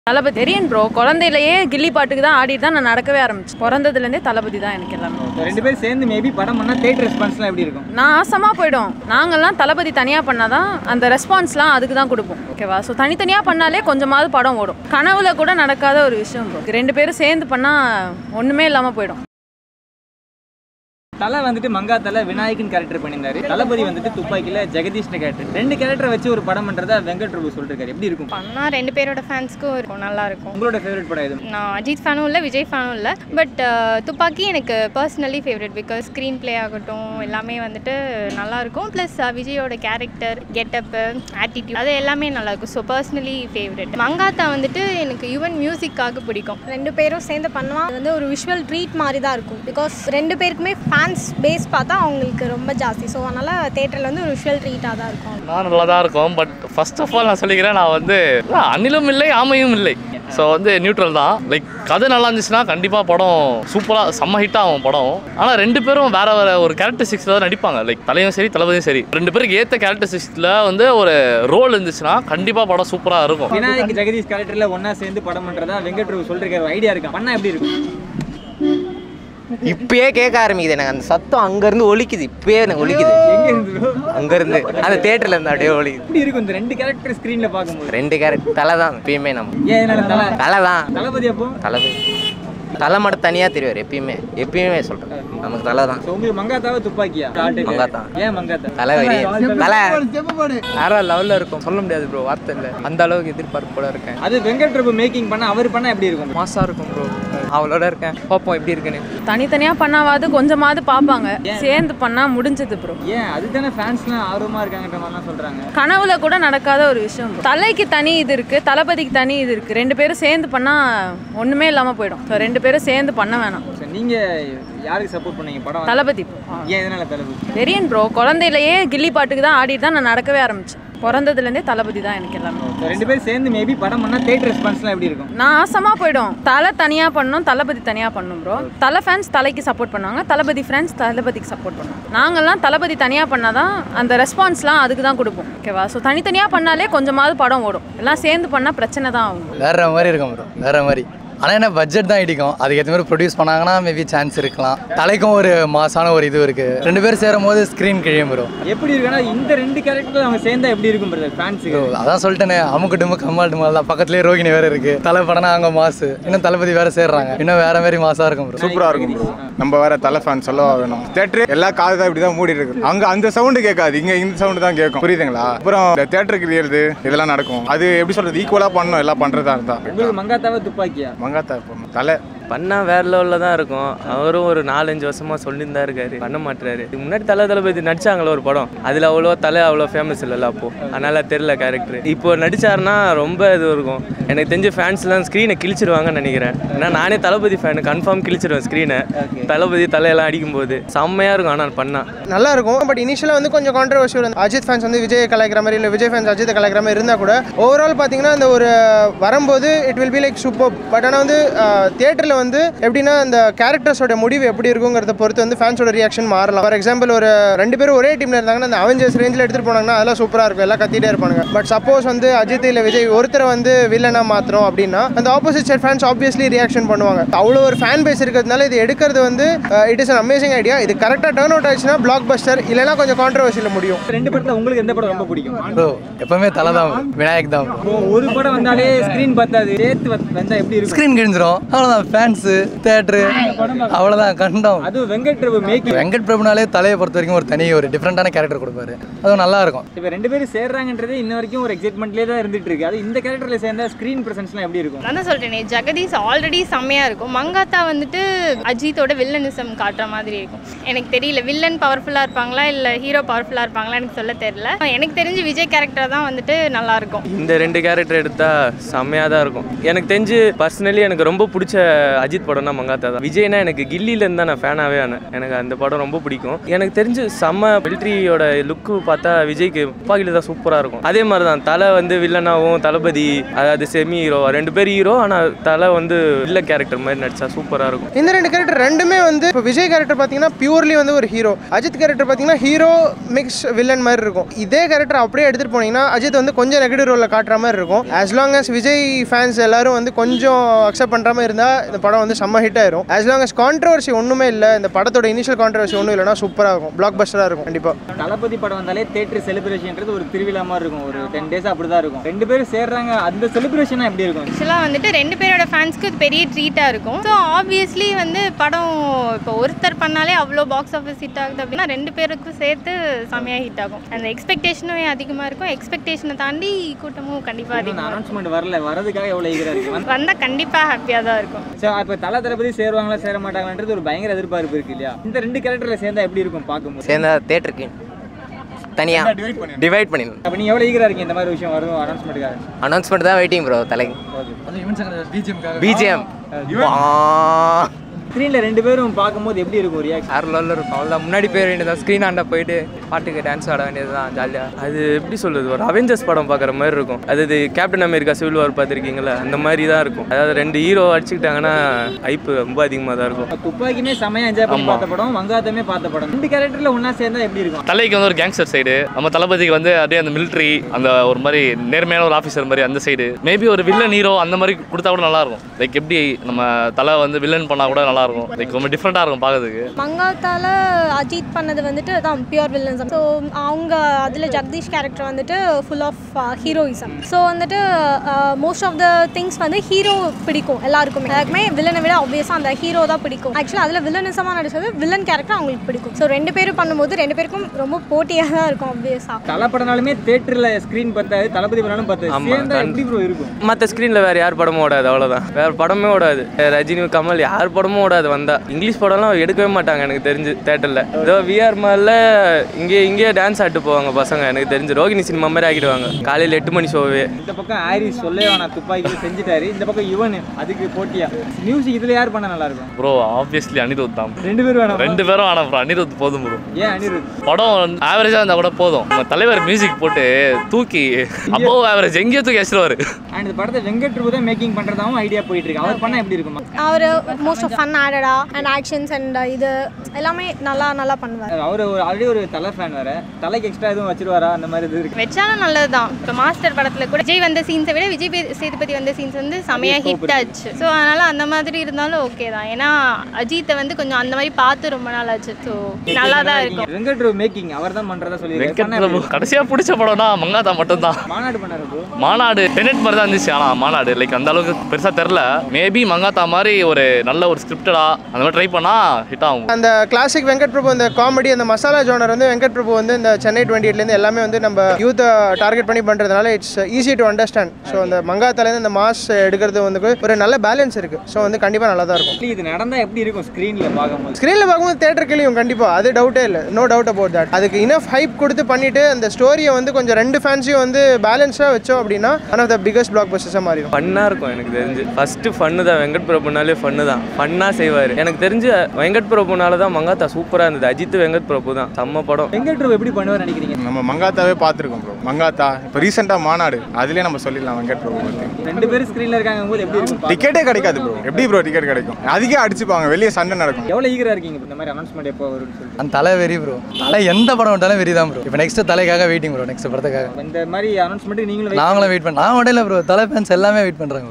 தளபதி தெரியும் ப்ரோ. குழந்தையிலேயே கில்லி பாட்டுக்கு தான் ஆடிட்டு தான் நான் நடக்கவே ஆரம்பிச்சேன். பிறந்ததுலேருந்தே தளபதி தான் எனக்கு எல்லாமே. ரெண்டு பேரும் சேர்ந்து மேபி படம் பண்ணால் தியேட்டர் ரெஸ்பான்ஸ்லாம் எப்படி இருக்கும்? நான் ஆசமாக போயிடும். நாங்கள்லாம் தளபதி தனியாக பண்ணால் தான் அந்த ரெஸ்பான்ஸ்லாம் அதுக்கு தான் கொடுப்போம். ஓகேவா? ஸோ தனித்தனியாக பண்ணாலே கொஞ்சமாவது படம் ஓடும். கனவுல கூட நடக்காத ஒரு விஷயம் ப்ரோ. ரெண்டு பேரும் சேர்ந்து பண்ணால் ஒன்றுமே இல்லாமல் போயிடும். தலை வந்துட்டு மங்காத்தால விநாயகன் கேரக்டர் பண்ணியிருந்தாரு. தளபதி வந்துட்டு துப்பாக்கியில் ஜெகதீஷ்ன கேரக்டர். ரெண்டு கேரக்டரை வச்சு ஒரு படம் பண்ணுறதா வெங்கட் பிரபு சொல்லிருக்காரு. எப்படி இருக்கும்? பண்ணா ரெண்டு பேரோட ஃபேன்ஸ்க்கும் இருக்கும், நல்லா இருக்கும். உங்களோட ஃபேவரட் படம் எது? நான் அஜித் ஃபேனும் இல்லை, விஜய் ஃபேனும் இல்லை. பட் துப்பாக்கி எனக்கு personally favourite. Because screenplay ஆகட்டும் எல்லாமே வந்துட்டு நல்லாயிருக்கும். ப்ளஸ் விஜயோட கேரக்டர், கெட்டப்பு, ஆட்டிடியூட் அது எல்லாமே நல்லாயிருக்கும். So personally favourite. மங்காத்தா வந்துட்டு எனக்கு ஈவன் மியூசிக்காக பிடிக்கும். ரெண்டு பேரும் சேர்ந்து பண்ணுவாங்க. அது வந்து ஒரு விஷுவல் ட்ரீட் மாதிரி தான் இருக்கும். பிகாஸ் ரெண்டு பேருக்குமே ஃபேன்ஸ் பேஸ் பார்த்தா அவங்களுக்கு ரொம்ப ஜாஸ்தி. ஸோ அதனால் தேட்டரில் வந்து ஒரு விஷுவல் ட்ரீட்டாக தான் இருக்கும். நான் நல்லா தான் இருக்கும். பட் ஃபர்ஸ்ட் ஆஃப் ஆல் நான் சொல்லிக்கிறேன், நான் வந்து அணிலும் இல்லை ஆமையும் இல்லை. ஸோ வந்து நியூட்ரல் தான். லைக் கதை நல்லா இருந்துச்சுன்னா கண்டிப்பாக படம் சூப்பராக செம்ம ஹிட்டாக ஆகும் படம். ஆனால் ரெண்டு பேரும் வேறு வேறு ஒரு கேரக்டரிஸ்டிக்ஸில் தான் நடிப்பாங்க. லைக் தலையும் சரி தளபதியும் சரி, ரெண்டு பேருக்கு ஏற்ற கேரக்டரிஸ்டிக்ஸில் வந்து ஒரு ரோல் இருந்துச்சுன்னா கண்டிப்பாக படம் சூப்பராக இருக்கும். விநாயக் ஜெகதீஷ் கேரக்டரில் ஒன்றா சேர்ந்து படம் பண்ணுறதா வெங்கட் பிரபு சொல்லிருக்காரு. ஐடியா இருக்கா? பண்ணால் எப்படி இருக்கும்? இப்பயே கேட்க ஆரம்பிக்குது எனக்கு. அந்த சத்தம் அங்கேருந்து ஒலிக்குது. இப்பயே எனக்கு ஒலிக்குது. எங்கே இருந்து? அங்கேருந்து அந்த தேட்டரில் இருந்து அப்படியே ஒலிக்குது. எப்படி இருக்கும் இந்த ரெண்டு கேரக்டர் ஸ்க்ரீனில் பார்க்கும்போது? ரெண்டு கேரக்டர் தலை தான் எப்பயுமே. நம்ம ஏன் இதனால தலை? தலை தான். தளபதி அப்போ தளபதி தலை மட்டும் தனியாக தெரிவார் எப்பயுமே சொல்கிறேன். நமக்கு தலை தான். உங்களுக்கு மங்காத்தாவை துப்பாக்கியா? மங்காத்தா. ஏன் மங்காத்தா? தலை வரி தலை வேற லெவலில் இருக்கும். சொல்ல முடியாது ப்ரோ, வார்த்தை இல்லை. அந்த அளவுக்கு எதிர்பார்ப்போட இருக்கேன். அது வெங்கட் பிரபு மேக்கிங் பண்ண அவர் பண்ணால் எப்படி இருக்கும்? மாசாக இருக்கும் ப்ரோ. அவளோட இருக்கேன், பார்ப்போம் எப்படி இருக்குன்னு. தனித்தனியாக பண்ணாவது கொஞ்சமாவது பார்ப்பாங்க. சேர்ந்து பண்ணால் முடிஞ்சது ப்ரோ. ஏன் அதுதானே ஃபேன்ஸ்லாம் ஆர்வமாக இருக்காங்கன்ற மாதிரிலாம் சொல்கிறாங்க. கனவுல கூட நடக்காத ஒரு விஷயம். தலைக்கு தனி இது இருக்குது, தளபதிக்கு தனி இது இருக்குது. ரெண்டு பேரும் சேர்ந்து பண்ணால் ஒன்றுமே இல்லாமல் போயிடும். ஸோ ரெண்டு பேரும் சேர்ந்து பண்ண வேணாம். நீங்கள் யாருக்கு சப்போர்ட் பண்ணீங்க படம்? தளபதி. ஏன் இதனால தளபதி? தெரியும் ப்ரோ. குழந்தையிலேயே கில்லி பாட்டுக்கு தான் ஆடிட்டு தான் நான் நடக்கவே ஆரம்பிச்சேன். பிறந்ததுலேருந்தே தளபதி தான் எனக்கு எல்லாமே. ரெண்டு பேரும் சேர்ந்து மேபி படம் பண்ணால் தியேட்டர் ரெஸ்பான்ஸ்லாம் எப்படி இருக்கும்? நான் ஆசமாக போயிடும். தலை தனியாக பண்ணணும், தளபதி தனியாக பண்ணணும் ப்ரோ. தலை ஃபேன்ஸ் தலைக்கு சப்போர்ட் பண்ணுவாங்க, தளபதி ஃபேன்ஸ் தளபதிக்கு சப்போர்ட் பண்ணுவாங்க. நாங்கள்லாம் தளபதி தனியாக பண்ணால் தான் அந்த ரெஸ்பான்ஸ்லாம் அதுக்கு தான் கொடுப்போம். ஓகேவா? ஸோ தனித்தனியாக பண்ணாலே கொஞ்சமாவது படம் ஓடும். எல்லாம் சேர்ந்து பண்ணால் பிரச்சனை தான் ஆகும். வேற மாதிரி இருக்கும் ப்ரோ, வேற மாதிரி. ஆனால் என்ன பட்ஜெட் தான் இடிக்கும். அதுக்கேற்ற மாதிரி ப்ரொடியூஸ் பண்ணாங்கன்னா மேபி சான்ஸ் இருக்கலாம். தலைக்கும் ஒரு மாசான ஒரு இது இருக்குது. ரெண்டு பேரும் சேரும் போது ஸ்க்ரீன் கிழியும் ப்ரோ. எப்படி இருக்குன்னா இந்த ரெண்டு கேரக்டர் அவங்க சேர்ந்தா எப்படி இருக்கும் பிரதர் ஃபேன்ஸுக்கு? அதான் சொல்லிட்டேனே, அமுக்கு டும்பு கம்மால் டுமால் தான். பக்கத்துலேயே ரோகிணி வேறு இருக்குது. தலை படம்னா அங்கே மாசு. இன்னும் தளபதி வேறு சேர்றாங்க, இன்னும் வேற மாதிரி மாசாக இருக்கும் ப்ரோ. சூப்பராக இருக்கும் ப்ரோ. நம்ம வேற தலை ஃபேன் சொல்லவா வேணும். தேட்டரு எல்லா காது தான் இப்படி தான் மூடி இருக்கு. அங்கே அந்த சவுண்டு கேட்காது, இங்கே இந்த சவுண்டு தான் கேட்கும். புரியுதுங்களா? அப்புறம் தேட்டருக்கு கிரியறது இதெல்லாம் நடக்கும். அது எப்படி சொல்றது, ஈக்குவலாக பண்ணணும் எல்லாம் பண்ணுறதா இருந்தால். உங்களுக்கு மங்காத்தாவை துப்பாக்கியா? மங்காத்தா போகணும். தலை பண்ணால் வேறு லெவலில் தான் இருக்கும். அவரும் ஒரு 4-5 வருஷமாக சொல்லியிருந்தா இருக்காரு, பண்ண மாட்டுறாரு. இதுக்கு முன்னாடி தளபதி நடிச்சாங்களோ ஒரு படம், அதில் அவ்வளோ அவ்வளோ ஃபேமஸ் இல்லைல்ல அப்போது, அதனால் தெரில கேரக்டர். இப்போ நடித்தாருன்னா ரொம்ப இது இருக்கும். எனக்கு தெரிஞ்ச ஃபேன்ஸ்லாம் ஸ்க்ரீனை கிழிச்சிருவாங்கன்னு நினைக்கிறேன். ஏன்னா நானே தளபதி ஃபேனு, கன்ஃபார்ம் கிழிச்சிருவேன் ஸ்க்ரீனை. தளபதி தலையெல்லாம் அடிக்கும்போது செம்மையாக இருக்கும். ஆனால் பண்ணால் நல்லா இருக்கும். பட் இனிஷியலாக வந்து கொஞ்சம் கான்ட்ரவர்ஷியல். அஜித் ஃபேன்ஸ் வந்து விஜய் கலாய்க்கிற மாதிரி, இல்லை விஜய் ஃபேன்ஸ் அஜித் கலாய்க்கிற மாதிரி இருந்தால் கூட ஓவரால் பார்த்தீங்கன்னா அந்த ஒரு வரும்போது it will be like super. But ஆனால் வந்து தியேட்டரில் வந்து எப்படின்னா அந்த கேரக்டர்ஸோட முடிவு எப்படி இருக்குங்கிறத பொறுத்து வந்து ஃபேன்ஸோட ரியாக்ஷன் மாறலாம். ஃபார் எக்ஸாம்பிள் ஒரு ரெண்டு பேரும் ஒரே டீமில் இருந்தாங்கன்னா அந்த அவெஞ்சர்ஸ் ரேஞ்சில் எடுத்துகிட்டு போனாங்கன்னா அதெல்லாம் சூப்பராக இருக்கும், எல்லாம் கத்திட்டே இருப்பாங்க. பட் சப்போஸ் வந்து அஜித் இல்லை விஜய் ஒருத்தரை வந்து வில்லனாக மாத்திரம் அப்படின்னா அந்த opposite side fans obviously reaction பண்ணுவாங்க. அவ்வளோ ஒரு ஃபேன் பேஸ் இருக்கிறதுனால இது எடுக்கிறது வந்து it is an amazing idea. இது கரெக்டாக டர்ன் அவுட் ஆச்சுன்னா பிளாக் பஸ்டர், இல்லைன்னா கொஞ்சம் கான்ட்ரவர்ஷியில் முடியும். ரெண்டு படத்தில் உங்களுக்கு எந்த படம் ரொம்ப பிடிக்கும்? ப்ரோ எப்பவுமே தலை தான், விநாயக் தான். ஒரு படம் வந்தாலே ஸ்க்ரீன் பார்த்தாது, சேர்த்து வந்தால் எப்படி இருக்கும்? ஸ்க்ரீன் கிழிஞ்சிரும், அவ்வளோதான். ஃபேன்ஸு தேட்டரு அவ்வளோதான் கண்டம். அது வெங்கட் பிரபு மேக்கிங். வெங்கட் பிரபுனாலே தலையை பொறுத்த வரைக்கும் ஒரு தனி ஒரு டிஃப்ரெண்டான கேரக்டர் கொடுப்பாரு. அதுவும் நல்லா இருக்கும். இப்போ ரெண்டு பேரும் சேர்றாங்கன்றதே இன்ன வரைக்கும் ஒரு எக்ஸைட்மெண்ட்லேயே தான் இருந்துட்டு இருக்கு. அது இந்த கேரக்டரில் சேர்ந்தா ஸ்க்ரீன் ப்ரெசன்ஸ்லாம் எப்படி இருக்கும்? நான் தான் சொல்கிறேனே, ஜெகதீஷ் ஆல்ரெடி செம்மையாக இருக்கும். மங்காத்தா வந்துட்டு அஜித்தோட வில்லனிசம் காட்டுற மாதிரி இருக்கும். எனக்கு தெரியல வில்லன் பவர்ஃபுல்லாக இருப்பாங்களா இல்லை ஹீரோ பவர்ஃபுல்லாக இருப்பாங்களா எனக்கு சொல்ல தெரியல. எனக்கு தெரிஞ்சு விஜய் கேரக்டர் தான் வந்துட்டு நல்லாயிருக்கும். இந்த ரெண்டு கேரக்டர் எடுத்தால் செம்மையாக தான் இருக்கும். எனக்கு தெரிஞ்சு பர்சனலி எனக்கு ரொம்ப பிடிச்ச அஜித் படம்னா மங்காத்தா தான். விஜய்னா எனக்கு கில்லியிலேருந்து தான் நான் ஃபேனாகவே ஆனேன். எனக்கு அந்த படம் ரொம்ப பிடிக்கும். எனக்கு தெரிஞ்சு செம்ம மிலிட்ரியோட லுக்கு பார்த்தா விஜய்க்கு துப்பாக்கியில் தான் சூப்பராக இருக்கும். அதே மாதிரி தான் தலை வந்து வில்லனாகவும் தளபதி அதாவது செமி ஹீரோ 2 பேர் ஹீரோ, ஆனால் தலை வந்து வில்ல கேரக்டர் மாதிரி நடிச்சா சூப்பராக இருக்கும். இந்த 2 கேரக்டர் ரெண்டுமே வந்து இப்போ விஜய் கேரக்டர் பார்த்தீங்கன்னா பியூர்லி வந்து ஒரு ஹீரோ, அஜித் கேரக்டர் பார்த்தீங்கன்னா ஹீரோ மிக்ஸ் வில்லன் மாதிரி இருக்கும். இதே கேரக்டர் அப்படியே எடுத்துகிட்டு போனீங்கன்னா அஜித் வந்து கொஞ்சம் நெகட்டிவ் ரோலில் காட்டுற மாதிரி இருக்கும். As long as Vijay fans எல்லாரும் வந்து கொஞ்சம் அக்செப்ட் பண்ணுற மாதிரி இருந்தால் இந்த படம் வந்து செம்ம ஹிட் ஆயிரும். ஆஸ் லாங் அஸ் கான்ட்ரவர்சி ஒன்றுமே இல்லை, இந்த படத்தோட இனிஷியல் கான்ட்ரவர்சி ஒன்றும் இல்லைனா சூப்பராக இருக்கும், பிளாக் பஸ்டராக இருக்கும். கண்டிப்பாக தளபதி படம் வந்தாலே தேட்டர் செலிப்ரேஷன்ன்றது ஒரு திருவிழா மாதிரி இருக்கும். ஒரு 10 days அப்படி தான் இருக்கும். 2 பேரும் சேர்றாங்க, அந்த செலிப்ரேஷனாக எப்படி இருக்கும்? ஆக்சுவலாக வந்துட்டு 2 பேரோட ஃபேன்ஸ்க்கு இது பெரிய ட்ரீட்டாக இருக்கும். ஸோ ஆப்வியஸ்லி வந்து படம் இப்போ ஒருத்தர் பண்ணாலே அவ்வளோ பாக்ஸ் ஆஃபீஸ் ஹிட் ஆகுது அப்படின்னா 2 பேருக்கும் சேர்த்து செம்மையாக ஹிட் ஆகும். அந்த எக்ஸ்பெக்டேஷனும் அதிகமாக இருக்கும். எக்ஸ்பெக்டேஷனை தாண்டி கூட்டமும் கண்டிப்பாக அதிகம். அனௌன்ஸ்மெண்ட் வரல, வரதுக்காக எவ்வளோ ஈகராக இருக்கு? வந்தால் கண்டிப்பாக ஹாப்பியாக தான் இருக்கும். ஸோ இப்போ தளபதி சேருவாங்களா சேர மாட்டாங்கன்றது ஒரு பயங்கர எதிர்பார்ப்பு இருக்கு இல்லையா? இந்த 2 கேரக்டரில் சேர்ந்தா எப்படி இருக்கும் பார்க்கும்போது? சேர்ந்தா தேட்டருக்கு தனியாக டிவைட் பண்ணிடணும். அப்போ நீங்கள் எவ்வளோ ஈகராக இருக்கீங்க இந்த மாதிரி விஷயம் வரும் அனௌன்ஸ்மெண்ட்டுக்காக? அனௌன்ஸ்மெண்ட் தான் வெயிட்டிங் ப்ரோ. தலைக்கு பிஜிஎம் ஸ்க்ரீனில் 2 பேரும் பார்க்கும்போது எப்படி இருக்கும் ரியாக்ஷன்? ஆர்ல இருக்கும். அவ்வளோதான், முன்னாடி போய் வேண்டியதான், ஸ்க்ரீன் ஆண்ட போயிட்டு பாட்டுக்கு டான்ஸ் ஆட வேண்டியது தான் ஜாலியாக. அது எப்படி சொல்கிறது, ஒரு அவெஞ்சர்ஸ் படம் பார்க்குற மாதிரி இருக்கும். அதாவது கேப்டன் அமெரிக்கா சிவில் வார் பார்த்துருக்கீங்களா, அந்த மாதிரி தான் இருக்கும். அதாவது 2 ஹீரோ அடிச்சுக்கிட்டாங்கன்னா ஐப்பு ரொம்ப அதிகமாக தான் இருக்கும். துப்பாக்கியுமே செமையாக என்ஜாய் பண்ணி பார்த்த படம், மங்காத்தமே பார்த்த படம். 2 கேரக்டரில் ஒன்றா சேர்ந்தா எப்படி இருக்கும்? தலைக்கு வந்து ஒரு கேங்ஸ்டர் சைடு, நம்ம தளபதிக்கு வந்து அப்படியே அந்த மிலிட்ரி அந்த ஒரு மாதிரி நேர்மையான ஒரு ஆஃபீஸர் மாதிரி அந்த சைடு. மேபி ஒரு வில்லன் ஹீரோ அந்த மாதிரி கொடுத்தா கூட நல்லாயிருக்கும். லைக் எப்படி நம்ம தலை வந்து வில்லன் பண்ணால் கூட நல்லாயிருக்கும். லைக் ரொம்ப டிஃப்ரெண்ட்டாக இருக்கும் பார்க்கறதுக்கு. மங்காத்தால அஜித் பண்ணது வந்துட்டு தான் பியூர் வில்லன்ஸ். ஸோ அவங்க அதில் ஜெகதீஷ் கேரக்டர் வந்துட்டு ஃபுல் ஆஃப் ஹீரோயிசம். ஸோ வந்துட்டு மோஸ்ட் ஆஃப் த திங்ஸ் வந்து ஹீரோ பிடிக்கும் எல்லாருக்குமே. எல்லாருக்குமே வில்லனை விட ஆப்வியஸாக அந்த ஹீரோ தான் பிடிக்கும். ஆக்சுவலாக அதில் வில்லனிசமாக நடிச்சது வில்லன் கேரக்டர் அவங்களுக்கு பிடிக்கும். ஸோ 2 பேரும் பண்ணும்போது 2 பேருக்கும் ரொம்ப போட்டியாக தான் இருக்கும் ஆப்வியஸாக. தலை படனாலுமே தேட்டரில் ஸ்க்ரீன் பார்த்தாது, தளபதி படம்னு பார்த்தாது. எப்படி ப்ரோ இருக்கும்? மற்ற ஸ்க்ரீனில் வேறு யார் படமும் ஓடாது, அவ்வளோதான். வேறு படமே ஓடாது. ரஜினி கமல் யார் படமும் ஓடாது. வந்தால் இங்கிலீஷ் படம்லாம் எடுக்கவே மாட்டாங்க எனக்கு தெரிஞ்சு தேட்டரில். ஏதோ விஆர் மாலில் இங்கேயே டான்ஸ் ஆட்டு போவாங்க பசங்க. எனக்கு தெரிஞ்சு ரோகிணி சினிமா மாதிரி ஆக்கிடுவாங்க காலையில் 8 மணி ஷோவே. இந்த பக்கம் ஹாரிஸ் சொல்லவே நான் துப்பாக்கி செஞ்சுட்டாரு, இந்த பக்கம் யுவன் அதுக்கு போட்டியா. மியூசிக் இதில் யார் பண்ண நல்லா இருக்கும் ப்ரோ? ஆப்வியஸ்லி அனிருத் தான். 2 பேரும் வேணும். 2 பேரும் ஆனால் ப்ரோ அனிருத் போதும் ப்ரோ. ஏன் அனிருத்? படம் ஆவரேஜாக இருந்தால் கூட போதும். நம்ம தலைவர் மியூசிக் போட்டு தூக்கி அப்போ ஆவரேஜ் எங்கேயோ தூக்கி வச்சிருவாரு. அண்ட் இந்த படத்தை வெங்கட் பிரபு தான் மேக்கிங் பண்ணுறதாவும் ஐடியா போயிட்டு இருக்கு. அவர் பண்ணால் எப்படி இருக்கும்? அவர் மோஸ்ட் ஆஃப் ஃபன் ஆடடா அண்ட் ஆக்ஷன்ஸ் அண்ட் இது எல்லாமே நல்லா பண்ணுவார். அவர் ஆல்ரெடி ஒரு தலை ஃபேன் வேற, தலைக்கு எக்ஸ்ட்ரா எதுவும் வச்சிருவாரா அந்த மாதிரி இது இருக்கு? வச்சாலும் நல்லது தான். இப்போ மாஸ்டர் படத்தில் கூட விஜய் வந்த சீன்ஸை விட விஜய் சேதுபதி வந்த சீன்ஸ் வந்து செமையாக ஹிட் ஆச்சு. ஸோ அதனால் அந்த மாதிரி இருந்தாலும் ஓகே தான். ஏன்னா அஜித்தை வந்து கொஞ்சம் அந்த மாதிரி பார்த்து ரொம்ப நாள் ஆச்சு. ஸோ நல்லா தான் இருக்கும். வெங்கட் பிரபு மேக்கிங் அவர் தான் பண்ணுறதா சொல்லி. வெங்கட் பிரபு கடைசியாக பிடிச்ச படம்னா மங்காத்தா மட்டும்தான். மாநாடு பண்ணாரு ப்ரோ. மாநாடு டெனட் மாதிரி தான் இருந்துச்சு. ஆனால் மாநாடு லைக் அந்த அளவுக்கு பெருசாக தெரில. மேபி மங்காத்தா மாதிரி ஒரு நல்ல ஒரு ஸ்கிரிப்டடா அந்த மாதிரி ட்ரை பண்ணால் ஹிட் ஆகும். அந்த கிளாசிக் வெங்கட் பிரபு அந்த காமெடி அந்த மசாலா ஜோனர் வந்து வெங்கட் பிரபு வந்து இந்த சென்னை 28லேருந்து எல்லாமே வந்து நம்ம யூத்தை டார்கெட் பண்ணி பண்ணுறதுனால it's easy to understand. So அந்த மங்காத்தாலேருந்து இந்த மாஸ் எடுக்கிறது வந்து ஒரு நல்ல பேலன்ஸ் இருக்குது. ஸோ வந்து கண்டிப்பாக நல்லா தான் இருக்கும். இது நடந்தால் எப்படி இருக்கும் ஸ்க்ரீனில் பார்க்கும்போது? ஸ்க்ரீனில் பார்க்கும்போது தேட்டர் கிளியும் கண்டிப்பாக, அது டவுட்டே இல்லை, நோ டவுட் அபவுட் தட். அதுக்கு இனஃப் ஹைப் கொடுத்து பண்ணிட்டு அந்த ஸ்டோரியை வந்து கொஞ்சம் 2 ஃபேன்ஸையும் வந்து பேலன்ஸாக வச்சோம் அப்படின்னா ஒன் ஆஃப் த பிகஸ்ட் பிளாக் பஸ்டர்ஸாக மாறிடும். ஃபன்னாக இருக்கும் எனக்கு தெரிஞ்சு. ஃபஸ்ட்டு ஃபன்னு தான். வெங்கட் பிரபுனாலே ஃபன்னு தான், ஃபன்னாக செய்வார். எனக்கு தெரிஞ்சு வெங்கட் பிரபுனால தான் மங்காத்தா சூப்பராக இருந்தது. அஜித் வெங்கட் பிரபு தான் செம்ம படம். வெங்கட் பிரபு எப்படி பண்ணுவார் நினைக்கிறீங்க? நம்ம மங்காத்தாவே பார்த்துருக்கோம் ப்ரோ. மங்காத்தா இப்போ ரீசெண்டாக மாநாடு அதுலேயே நம்ம சொல்லிடலாம் வெங்கட் பிரபு பற்றி. 2 பேரும் ஸ்க்ரீனில் இருக்காங்க போது எப்படி இருக்கும்? டிக்கெட்டே கிடைக்காது ப்ரோ. எப்படி ப்ரோ டிக்கெட் கிடைக்கும்? அதுக்கே அடிச்சுப்பாங்க, வெளியே சண்டை நடக்கும். எவ்வளோ ஈகராக இருக்கீங்க இந்த மாதிரி அனௌன்ஸ்மெண்ட் எப்போ வரும்னு சொல்லி? அந்த தலை வெறி ப்ரோ. தலை எந்த படம் விட்டாலும் வெறி தான் ப்ரோ. இப்போ நெக்ஸ்ட் தலைக்காக வெயிட்டிங் ப்ரோ. நெக்ஸ்ட் படத்துக்காக இந்த மாதிரி அனௌன்ஸ்மெண்ட் நீங்களும் நாங்களும் வெயிட் பண்ண. நான் உடனே ப்ரோ தலை ஃபேன்ஸ் எல்லாமே வெயிட் பண்ணுறாங்க.